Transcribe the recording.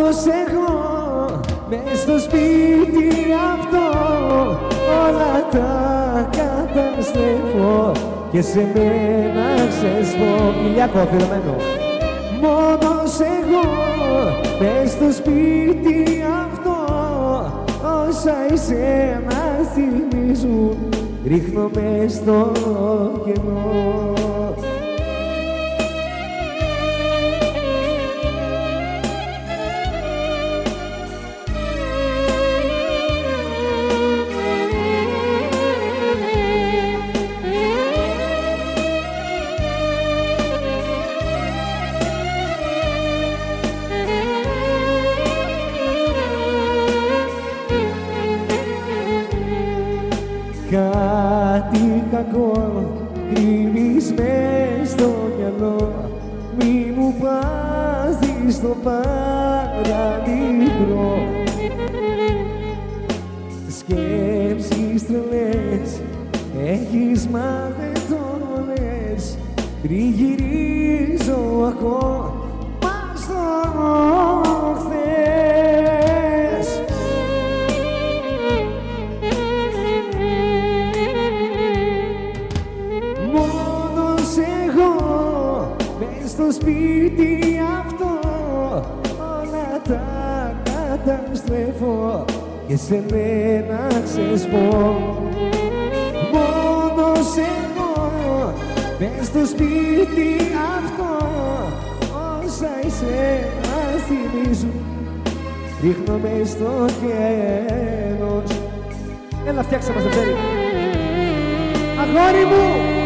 Μόνος εγώ μες στο σπίτι αυτό όλα τα καταστρέφω και σε μένα ξεσπώ. Ηλιακό αφιερωμένο. Μόνος εγώ μες στο σπίτι αυτό όσα εσένα θυμίζουν ρίχνω μες στο κενό. Κάτι κακό κρύβεις μες στο μυαλό, μη μου πάθεις το παραμικρό. Σκέψεις τρελές έχεις μα δεν το λες, τριγυρίζω ακόμα στο χθες. Μόνος εγώ μες στο σπίτι αυτό όλα τα καταστρέφω και σε μένα ξεσπώ. Μόνος εγώ μες στο σπίτι αυτό όσα εσένα θυμίζουν ρίχνω μες στο γένος. Έλα φτιάξε μας το χέρι. Αγόρι μου!